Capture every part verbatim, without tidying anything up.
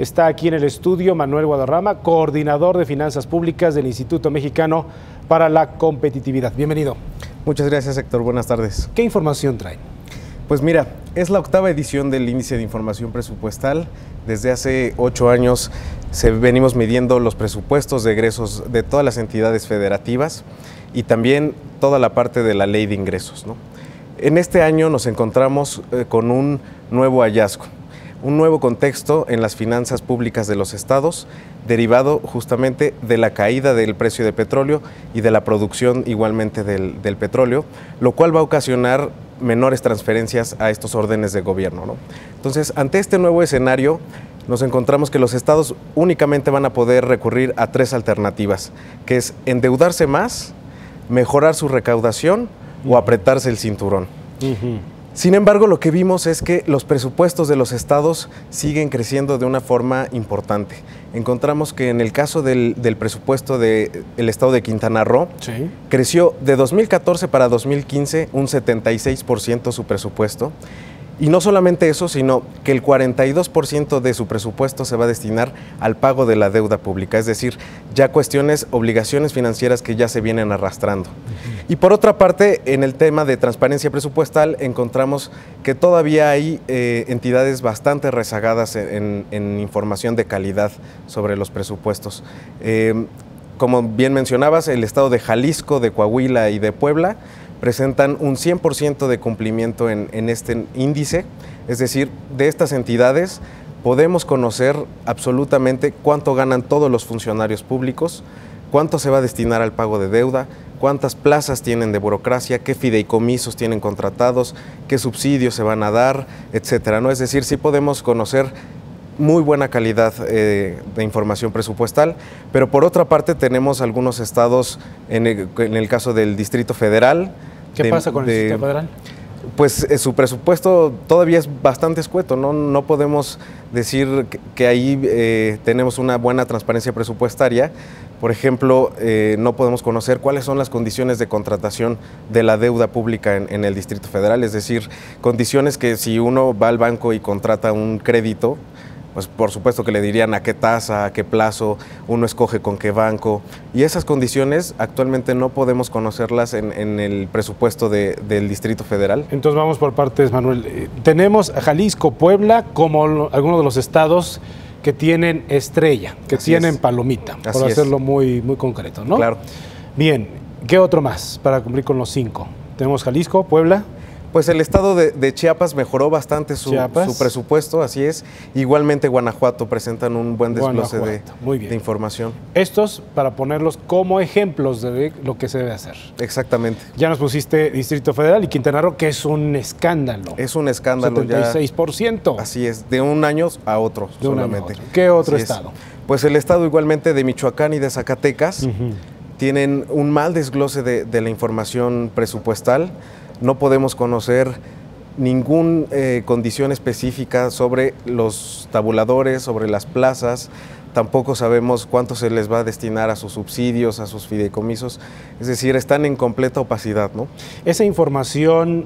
Está aquí en el estudio Manuel Guadarrama, coordinador de Finanzas Públicas del Instituto Mexicano para la Competitividad. Bienvenido. Muchas gracias, Héctor. Buenas tardes. ¿Qué información traen? Pues mira, es la octava edición del Índice de Información Presupuestal. Desde hace ocho años se venimos midiendo los presupuestos de egresos de todas las entidades federativas y también toda la parte de la ley de ingresos, ¿no? En este año nos encontramos eh, con un nuevo hallazgo, un nuevo contexto en las finanzas públicas de los estados, derivado justamente de la caída del precio de petróleo y de la producción igualmente del, del petróleo, lo cual va a ocasionar menores transferencias a estos órdenes de gobierno, ¿no? Entonces, ante este nuevo escenario, nos encontramos que los estados únicamente van a poder recurrir a tres alternativas, que es endeudarse más, mejorar su recaudación o apretarse el cinturón. Uh-huh. Sin embargo, lo que vimos es que los presupuestos de los estados siguen creciendo de una forma importante. Encontramos que en el caso del, del presupuesto del estado de Quintana Roo, sí, creció de dos mil catorce para dos mil quince un setenta y seis por ciento su presupuesto. Y no solamente eso, sino que el cuarenta y dos por ciento de su presupuesto se va a destinar al pago de la deuda pública, es decir, ya cuestiones, obligaciones financieras que ya se vienen arrastrando. Uh-huh. Y por otra parte, en el tema de transparencia presupuestal, encontramos que todavía hay eh, entidades bastante rezagadas en, en información de calidad sobre los presupuestos. Eh, como bien mencionabas, el estado de Jalisco, de Coahuila y de Puebla presentan un cien por ciento de cumplimiento en, en este índice, es decir, de estas entidades podemos conocer absolutamente cuánto ganan todos los funcionarios públicos, cuánto se va a destinar al pago de deuda, cuántas plazas tienen de burocracia, qué fideicomisos tienen contratados, qué subsidios se van a dar, etcétera, ¿no? Es decir, sí podemos conocer muy buena calidad eh, de información presupuestal, pero por otra parte tenemos algunos estados, en el, en el caso del Distrito Federal. ¿Qué de, pasa con el de, Distrito Federal? Pues eh, su presupuesto todavía es bastante escueto, no, no podemos decir que, que ahí eh, tenemos una buena transparencia presupuestaria. Por ejemplo, eh, no podemos conocer cuáles son las condiciones de contratación de la deuda pública en, en el Distrito Federal, es decir, condiciones que si uno va al banco y contrata un crédito, pues por supuesto que le dirían a qué tasa, a qué plazo, uno escoge con qué banco, y esas condiciones actualmente no podemos conocerlas en, en el presupuesto de, del Distrito Federal. Entonces vamos por partes, Manuel. Eh, tenemos a Jalisco, Puebla, como lo, algunos de los estados que tienen estrella, que Así tienen es. palomita, Así por hacerlo es. muy, muy concreto, ¿no? Claro. Bien, ¿qué otro más para cumplir con los cinco? Tenemos Jalisco, Puebla. Pues el estado de, de Chiapas mejoró bastante su, su presupuesto, así es. Igualmente Guanajuato presentan un buen desglose de, de información. Estos para ponerlos como ejemplos de lo que se debe hacer. Exactamente. Ya nos pusiste Distrito Federal y Quintana Roo, que es un escándalo. Es un escándalo setenta y seis por ciento. Ya. Así es, de un año a otro de solamente. Un año a otro. ¿Qué otro así estado? Es. Pues el estado igualmente de Michoacán y de Zacatecas uh-huh. tienen un mal desglose de, de la información presupuestal. No podemos conocer ninguna eh, condición específica sobre los tabuladores, sobre las plazas, tampoco sabemos cuánto se les va a destinar a sus subsidios, a sus fideicomisos, es decir, están en completa opacidad, ¿no? ¿Esa información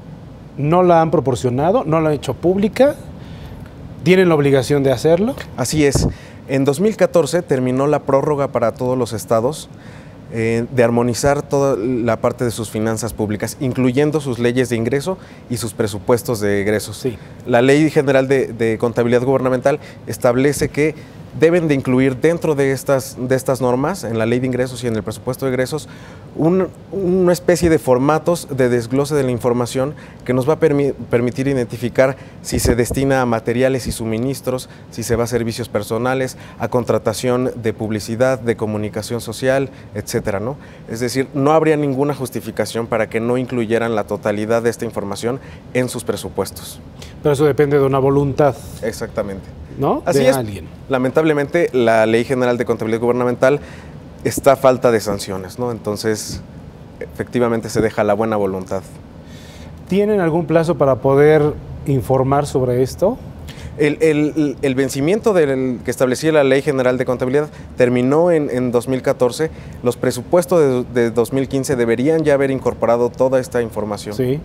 no la han proporcionado, no la han hecho pública? ¿Tienen la obligación de hacerlo? Así es. En dos mil catorce terminó la prórroga para todos los estados, Eh, de armonizar toda la parte de sus finanzas públicas, incluyendo sus leyes de ingreso y sus presupuestos de egresos. Sí. La Ley General de, de Contabilidad Gubernamental establece que deben de incluir dentro de estas, de estas normas, en la Ley de Ingresos y en el presupuesto de egresos, un, una especie de formatos de desglose de la información que nos va a permi- permitir identificar si se destina a materiales y suministros, si se va a servicios personales, a contratación de publicidad, de comunicación social, etcétera, ¿no? Es decir, no habría ninguna justificación para que no incluyeran la totalidad de esta información en sus presupuestos. Pero eso depende de una voluntad. Exactamente. ¿No? Así de es. alguien. Lamentablemente, la Ley General de Contabilidad Gubernamental está a falta de sanciones, ¿no? Entonces, efectivamente se deja la buena voluntad. ¿Tienen algún plazo para poder informar sobre esto? El, el, el vencimiento del, que establecía la Ley General de Contabilidad terminó en, en dos mil catorce. Los presupuestos de, de dos mil quince deberían ya haber incorporado toda esta información. Sí.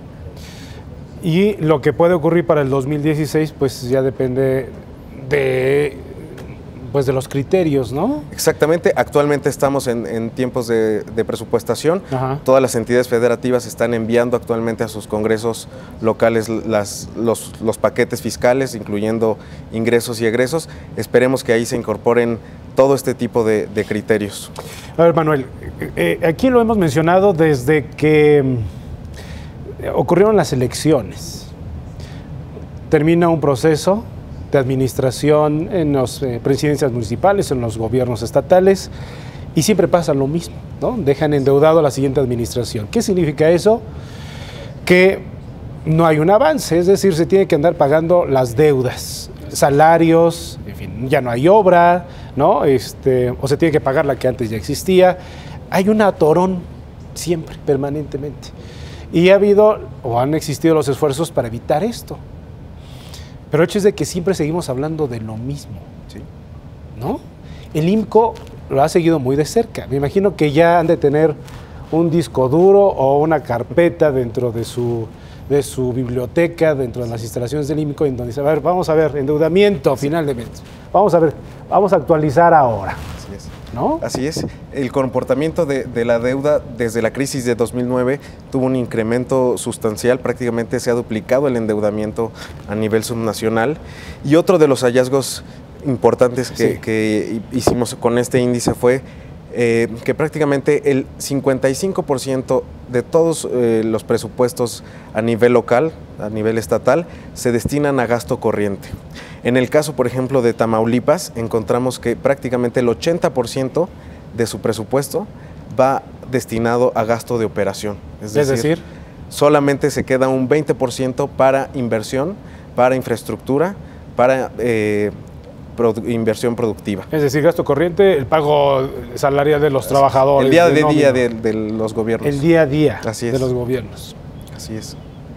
Y lo que puede ocurrir para el dos mil dieciséis, pues ya depende de pues de los criterios, ¿no? Exactamente, actualmente estamos en, en tiempos de, de presupuestación. Ajá. Todas las entidades federativas están enviando actualmente a sus congresos locales las, los, los paquetes fiscales, incluyendo ingresos y egresos. Esperemos que ahí se incorporen todo este tipo de, de criterios. A ver, Manuel, eh, aquí lo hemos mencionado desde que ocurrieron las elecciones. Termina un proceso de administración en las eh, presidencias municipales, en los gobiernos estatales, y siempre pasa lo mismo, ¿no? Dejan endeudado a la siguiente administración. ¿Qué significa eso? Que no hay un avance, es decir, se tiene que andar pagando las deudas, salarios, en fin, ya no hay obra, ¿no? Este, o se tiene que pagar la que antes ya existía. Hay un atorón siempre, permanentemente. Y ha habido, o han existido los esfuerzos para evitar esto. Pero el hecho es de que siempre seguimos hablando de lo mismo, ¿sí? ¿No? El I M C O lo ha seguido muy de cerca. Me imagino que ya han de tener un disco duro o una carpeta dentro de su, de su biblioteca, dentro de las instalaciones del I M C O, en donde dice, a ver, vamos a ver, endeudamiento final de mes. Vamos a ver, vamos a actualizar ahora. Así es. ¿No? Así es. El comportamiento de, de la deuda desde la crisis de dos mil nueve tuvo un incremento sustancial, prácticamente se ha duplicado el endeudamiento a nivel subnacional. Y otro de los hallazgos importantes que, sí. que hicimos con este índice fue eh, que prácticamente el cincuenta y cinco por ciento de todos eh, los presupuestos a nivel local, a nivel estatal, se destinan a gasto corriente. En el caso, por ejemplo, de Tamaulipas, encontramos que prácticamente el ochenta por ciento de su presupuesto va destinado a gasto de operación. Es decir, es decir, solamente se queda un veinte por ciento para inversión, para infraestructura, para eh, produ- inversión productiva. Es decir, gasto corriente, el pago salarial de los Así trabajadores. El día de, de día de, de los gobiernos. El día a día Así es. de los gobiernos. Así es.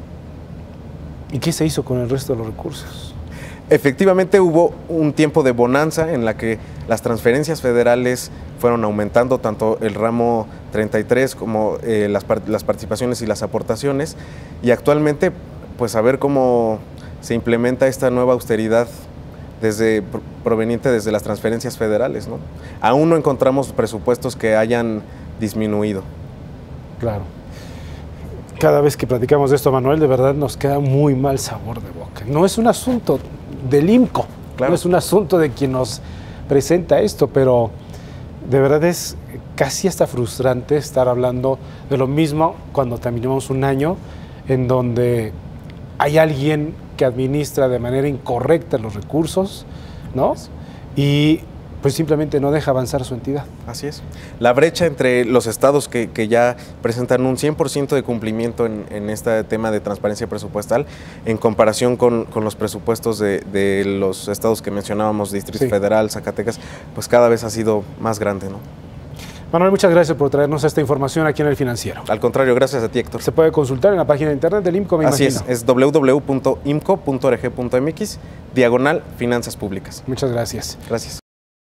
¿Y qué se hizo con el resto de los recursos? Efectivamente hubo un tiempo de bonanza en la que las transferencias federales fueron aumentando, tanto el ramo treinta y tres como eh, las, las participaciones y las aportaciones, y actualmente pues a ver cómo se implementa esta nueva austeridad desde, proveniente desde las transferencias federales, ¿no? Aún no encontramos presupuestos que hayan disminuido. Claro. Cada vez que platicamos de esto, Manuel, de verdad nos queda muy mal sabor de boca. No es un asunto del I M C O, claro. No es un asunto de quien nos presenta esto, pero de verdad es casi hasta frustrante estar hablando de lo mismo cuando terminamos un año en donde hay alguien que administra de manera incorrecta los recursos, ¿no? Y pues simplemente no deja avanzar su entidad. Así es. La brecha entre los estados que, que ya presentan un cien por ciento de cumplimiento en, en este tema de transparencia presupuestal, en comparación con, con los presupuestos de, de los estados que mencionábamos, Distrito sí. Federal, Zacatecas, pues cada vez ha sido más grande, ¿no? Manuel, muchas gracias por traernos esta información aquí en El Financiero. Al contrario, gracias a ti, Héctor. Se puede consultar en la página de internet del I M C O, me Así imagino. es, es doble u doble u doble u punto imco punto org punto m x, diagonal Finanzas Públicas. Muchas gracias. Gracias.